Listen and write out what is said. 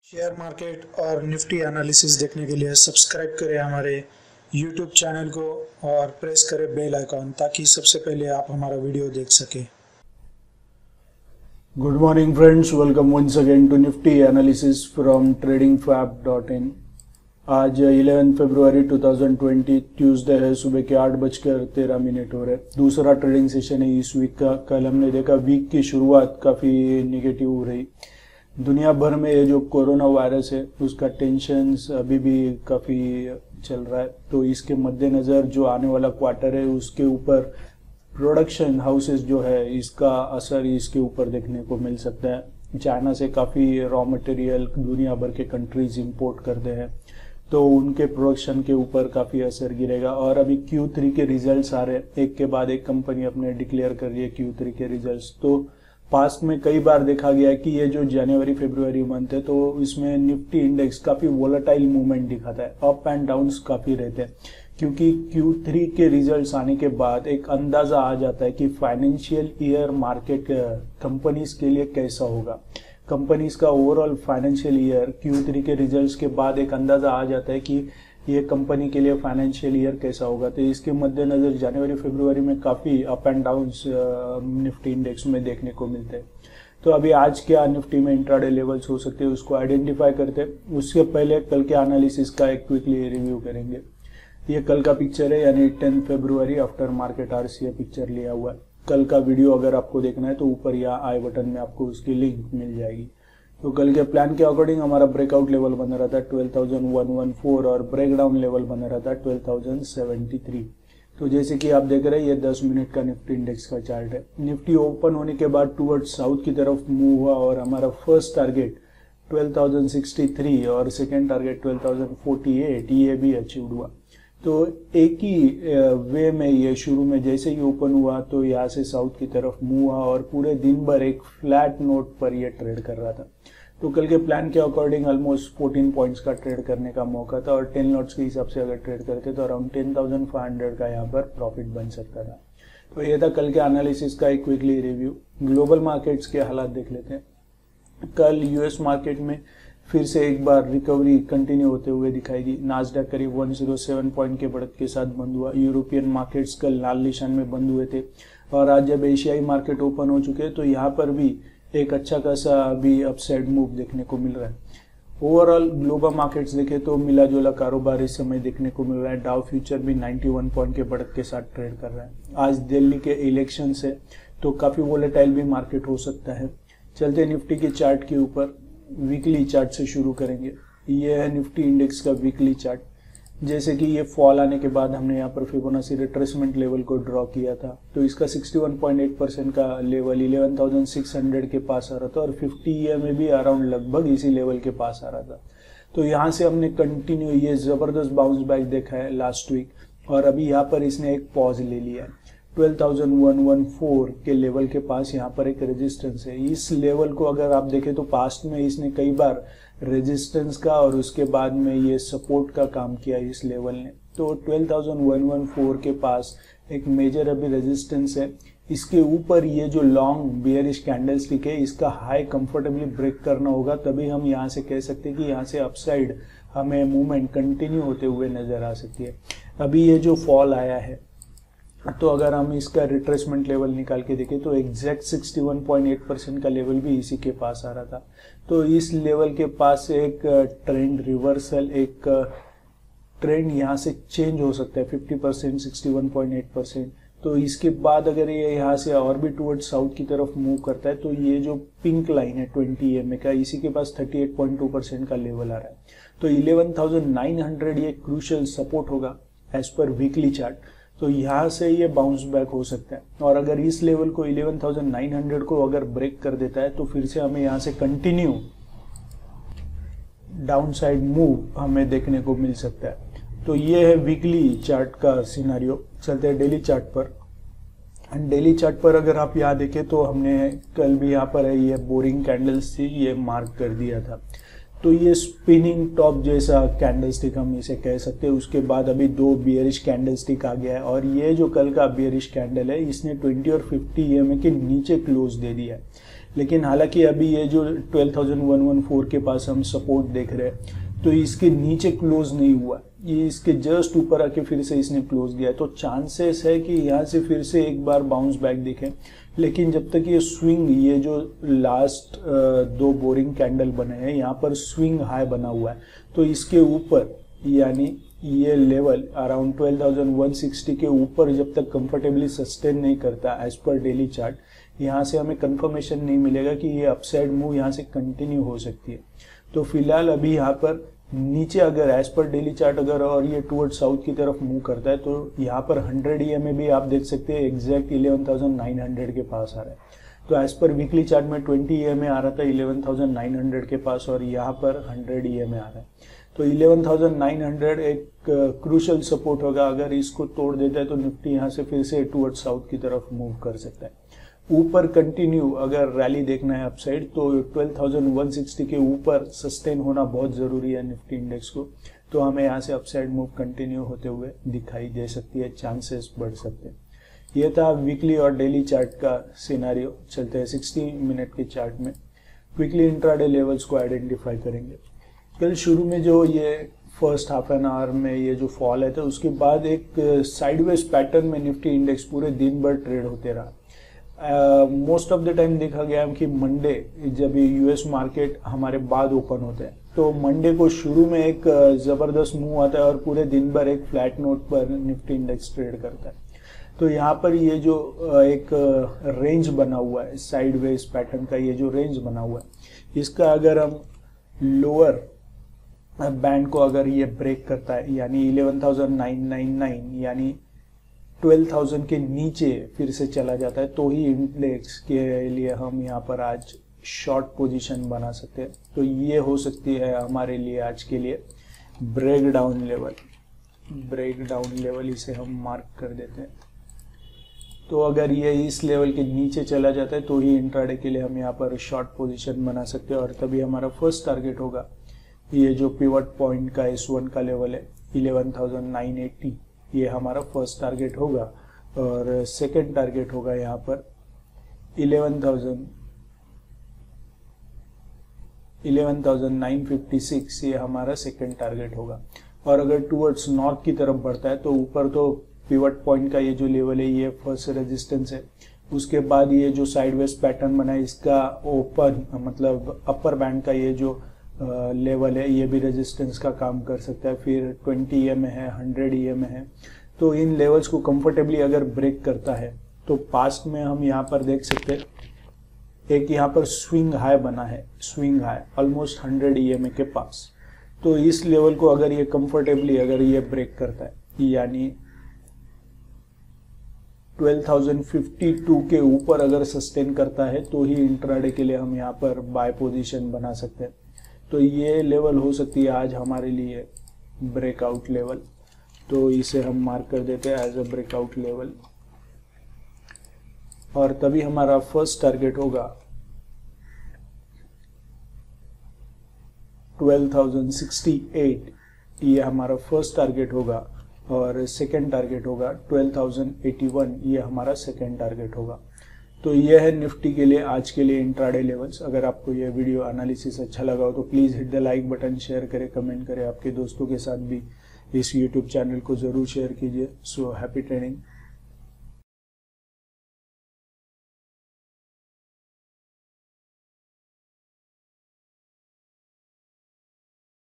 Share market और Nifty analysis देखने के लिए सब्सक्राइब करें हमारे यूट्यूब चैनल को और प्रेस करें बेल आइकॉन ताकि सबसे पहले आप हमारा वीडियो देख सकें। Good morning friends, welcome once again to Nifty Analysis from tradingfab.in। आज 11 फरवरी 2020 ट्यूसडे है, सुबह के 8:13 हो रहे। दूसरा ट्रेडिंग सेशन है इस वीक का। कल हमने देखा वीक की शुरुआत काफ़ी निगेटिव हो रही। दुनिया भर में ये जो कोरोना वायरस है उसका टेंशन्स अभी भी काफ़ी चल रहा है, तो इसके मद्देनज़र जो आने वाला क्वार्टर है उसके ऊपर प्रोडक्शन हाउसेस जो है इसका असर इसके ऊपर देखने को मिल सकता है। चाइना से काफ़ी रॉ मटेरियल दुनिया भर के कंट्रीज इंपोर्ट करते हैं, तो उनके प्रोडक्शन के ऊपर काफ़ी असर गिरेगा। और अभी Q3 के रिजल्ट्स आ रहे हैं, एक के बाद एक कंपनी अपने डिक्लेयर कर रही है Q3 के रिजल्ट्स। तो पास्ट में कई बार देखा गया है कि ये जो जनवरी फरवरी मंथ है तो इसमें निफ्टी इंडेक्स काफ़ी वोलेटाइल मूवमेंट दिखाता है, अप एंड डाउन्स काफ़ी रहते हैं, क्योंकि Q3 के रिजल्ट्स आने के बाद एक अंदाज़ा आ जाता है कि फाइनेंशियल ईयर मार्केट कंपनीज के लिए कैसा होगा। कंपनीज का ओवरऑल फाइनेंशियल ईयर Q3 के रिजल्ट्स के बाद एक अंदाज़ा आ जाता है कि ये कंपनी के लिए फाइनेंशियल ईयर कैसा होगा। तो इसके मद्देनज़र जनवरी फरवरी में काफ़ी up and downs Nifty index में देखने को मिलते हैं। तो अभी आज क्या निफ्टी में इंट्राडे लेवल्स हो सकते हैं उसको आइडेंटिफाई करते हैं। उसके पहले कल के एनालिसिस का एक क्विकली रिव्यू करेंगे। ये कल का पिक्चर है, यानी 10 फरवरी आफ्टर मार्केट आवर्स ये पिक्चर लिया हुआ है। कल का वीडियो अगर आपको देखना है तो ऊपर या आई बटन में आपको उसकी लिंक मिल जाएगी। तो कल के प्लान के अकॉर्डिंग हमारा ब्रेकआउट लेवल बना रहा था 12,114 और ब्रेकडाउन लेवल बना रहा था 12,073। तो जैसे कि आप देख रहे हैं ये 10 मिनट का निफ्टी इंडेक्स का चार्ट है। निफ्टी ओपन होने के बाद टूवर्ड्स साउथ की तरफ मूव हुआ और हमारा फर्स्ट टारगेट 12,063 और सेकेंड टारगेट 12,048 ये भी अचीव हुआ। तो एक ही वे में ये शुरू में जैसे ही ओपन हुआ तो यहाँ से साउथ की तरफ मूव हुआ और पूरे दिन भर एक फ्लैट नोट पर ये ट्रेड कर रहा था। तो कल के प्लान के अकॉर्डिंग ऑलमोस्ट 14 पॉइंट्स का ट्रेड करने का मौका था और 10 लॉट्स के हिसाब से अगर ट्रेड करते तो अराउंड 10,500 का यहाँ पर प्रॉफिट बन सकता था। तो ये था कल के एनालिसिस का एक क्विकली रिव्यू। ग्लोबल मार्केट्स के हालात देख लेते हैं। कल यूएस मार्केट में फिर से एक बार रिकवरी कंटिन्यू होते हुए दिखाई दी। नास्डैक करीब 107 पॉइंट के बढ़त के साथ बंद हुआ। यूरोपियन मार्केट्स कल लाल निशान में बंद हुए थे और आज जब एशियाई मार्केट ओपन हो चुके हैं तो यहाँ पर भी एक अच्छा खासा अभी अपसाइड मूव देखने को मिल रहा है। ओवरऑल ग्लोबल मार्केट्स देखें तो मिला जुला कारोबार इस समय देखने को मिल रहा है। डाउ फ्यूचर भी 91 पॉइंट के बढ़त के साथ ट्रेड कर रहा है। आज दिल्ली के इलेक्शन से तो काफ़ी वोलेटाइल भी मार्केट हो सकता है। चलते निफ्टी के चार्ट के ऊपर, वीकली चार्ट से शुरू करेंगे। ये है निफ्टी इंडेक्स का वीकली चार्ट। जैसे कि ये फॉल आने के बाद हमने यहाँ पर फिबोनाची रिट्रेसमेंट लेवल को ड्रॉ किया था, तो इसका 61.8% का लेवल 11,600 के पास आ रहा था और 50 ईयर में भी अराउंड लगभग इसी लेवल के पास आ रहा था। तो यहाँ से हमने कंटिन्यू ये ज़बरदस्त बाउंस बैक देखा है लास्ट वीक और अभी यहाँ पर इसने एक पॉज ले लिया है। 12,114 के लेवल के पास यहाँ पर एक रेजिस्टेंस है। इस लेवल को अगर आप देखें तो पास्ट में इसने कई बार रेजिस्टेंस का और उसके बाद में ये सपोर्ट का काम किया इस लेवल ने। तो 12,114 के पास एक मेजर अभी रेजिस्टेंस है। इसके ऊपर ये जो लॉन्ग बियरिश कैंडलस्टिक है इसका हाई कंफर्टेबली ब्रेक करना होगा, तभी हम यहाँ से कह सकते हैं कि यहाँ से अपसाइड हमें मूवमेंट कंटिन्यू होते हुए नजर आ सकती है। अभी ये जो फॉल आया है तो अगर हम इसका रिट्रेसमेंट लेवल निकाल के देखें तो एग्जैक्ट 61.8% का लेवल भी इसी के पास आ रहा था। तो इस लेवल के पास एक ट्रेंड रिवर्सल, एक ट्रेंड यहाँ से चेंज हो सकता है 50%, 61.8%। तो इसके बाद अगर ये यहाँ से और भी टुवर्ड साउथ की तरफ मूव करता है तो ये जो पिंक लाइन है 20 EMA का, इसी के पास 38.2% का लेवल आ रहा है। तो 11,900 ये क्रूशियल सपोर्ट होगा एज पर वीकली चार्ट। तो यहाँ से ये बाउंस बैक हो सकता है और अगर इस लेवल को 11,900 को अगर ब्रेक कर देता है तो फिर से हमें यहाँ से कंटिन्यू डाउन साइड मूव हमें देखने को मिल सकता है। तो ये है वीकली चार्ट का सिनारियो। चलते हैं डेली चार्ट पर। डेली चार्ट पर अगर आप यहाँ देखें तो हमने कल भी यहाँ पर है ये बोरिंग कैंडल्स थी, ये मार्क कर दिया था। तो ये स्पिनिंग टॉप जैसा कैंडलस्टिक हम इसे कह सकते हैं। उसके बाद अभी दो बियरिश कैंडलस्टिक आ गया है और ये जो कल का बियरिश कैंडल है इसने 20 और 50 EMA के नीचे क्लोज दे दिया है। लेकिन हालांकि अभी ये जो 12,114 के पास हम सपोर्ट देख रहे हैं तो इसके नीचे क्लोज नहीं हुआ, ये इसके जस्ट ऊपर आके फिर से इसने क्लोज किया है, तो चांसेस है कि यहाँ से फिर से एक बार बाउंस बैक दिखे। लेकिन जब तक ये स्विंग, ये जो लास्ट दो बोरिंग कैंडल बने हैं यहाँ पर स्विंग हाई बना हुआ है, तो इसके ऊपर यानी ये लेवल अराउंड 12,160 के ऊपर जब तक कंफर्टेबली सस्टेन नहीं करता एज पर डेली चार्ट, यहाँ से हमें कंफर्मेशन नहीं मिलेगा कि ये अपसाइड मूव यहाँ से कंटिन्यू हो सकती है। तो फिलहाल अभी यहाँ पर नीचे अगर एज पर डेली चार्ट अगर और ये टुवर्ड साउथ की तरफ मूव करता है तो यहाँ पर 100 EMA भी आप देख सकते हैं एग्जैक्ट 11,900 के पास आ रहा है। तो एज पर वीकली चार्ट में 20 EMA आ रहा था 11,900 के पास और यहाँ पर 100 EMA आ रहा है। तो 11,900 एक क्रूशल सपोर्ट होगा, अगर इसको तोड़ देता है तो निफ्टी यहाँ से फिर से टुवर्ड साउथ की तरफ मूव कर सकता है। ऊपर कंटिन्यू अगर रैली देखना है अपसाइड तो 12,160 के ऊपर सस्टेन होना बहुत ज़रूरी है निफ्टी इंडेक्स को, तो हमें यहाँ से अपसाइड मूव कंटिन्यू होते हुए दिखाई दे सकती है, चांसेस बढ़ सकते हैं। ये था वीकली और डेली चार्ट का सिनारियो। चलते हैं 60 मिनट के चार्ट में। क्विकली इंट्राडे लेवल्स को आइडेंटिफाई करेंगे। कल शुरू में जो ये फर्स्ट हाफ एन आवर में ये जो फॉल है तो उसके बाद एक साइडवेज पैटर्न में निफ्टी इंडेक्स पूरे दिन भर ट्रेड होते रहा। मोस्ट ऑफ द टाइम देखा गया कि मंडे जब यूएस मार्केट हमारे बाद ओपन होते हैं तो मंडे को शुरू में एक ज़बरदस्त मूव आता है और पूरे दिन भर एक फ्लैट नोट पर निफ्टी इंडेक्स ट्रेड करता है। तो यहाँ पर ये जो एक रेंज बना हुआ है, साइडवेज पैटर्न का ये जो रेंज बना हुआ है, इसका अगर हम लोअर बैंड को अगर ये ब्रेक करता है यानी 11,999 यानी 12,000 के नीचे फिर से चला जाता है तो ही इंडेक्स के लिए हम यहाँ पर आज शॉर्ट पोजीशन बना सकते हैं। तो ये हो सकती है हमारे लिए आज के लिए ब्रेकडाउन लेवल इसे हम मार्क कर देते हैं। तो अगर ये इस लेवल के नीचे चला जाता है तो ही इंट्राडे के लिए हम यहाँ पर शॉर्ट पोजीशन बना सकते हैं और तभी हमारा फर्स्ट टारगेट होगा ये जो पिवट पॉइंट का S1 का लेवल है 11,980, ये हमारा फर्स्ट टारगेट होगा और सेकंड टारगेट होगा यहाँ पर 11,956, ये हमारा सेकंड टारगेट होगा। और अगर टुवर्ड्स नॉर्थ की तरफ बढ़ता है तो ऊपर तो पिवट पॉइंट का ये जो लेवल है ये फर्स्ट रेजिस्टेंस है, उसके बाद ये जो साइडवेज पैटर्न बना है इसका ओपन मतलब अपर बैंड का ये जो लेवल है ये भी रेजिस्टेंस का काम कर सकता है। फिर 20 EMA है, 100 EMA है, तो इन लेवल्स को कंफर्टेबली अगर ब्रेक करता है तो पास्ट में हम यहाँ पर देख सकते हैं एक यहाँ पर स्विंग हाई बना है, स्विंग हाई ऑलमोस्ट 100 EMA के पास। तो इस लेवल को अगर ये कंफर्टेबली अगर ये ब्रेक करता है यानी 12,052 के ऊपर अगर सस्टेन करता है तो ही इंट्राडे के लिए हम यहाँ पर बाय पोजीशन बना सकते हैं। तो ये लेवल हो सकती है आज हमारे लिए ब्रेकआउट लेवल, तो इसे हम मार्क कर देते हैं एज अ ब्रेकआउट लेवल और तभी हमारा फर्स्ट टारगेट होगा 12,068, ये हमारा फर्स्ट टारगेट होगा और सेकेंड टारगेट होगा 12,081, ये हमारा सेकेंड टारगेट होगा। तो ये है निफ्टी के लिए आज के लिए इंट्राडे लेवल्स। अगर आपको ये वीडियो एनालिसिस अच्छा लगा हो तो please hit the like button, share करें, कमेंट करें, आपके दोस्तों के साथ भी इस यूट्यूब चैनल को ज़रूर शेयर कीजिए। So happy trading.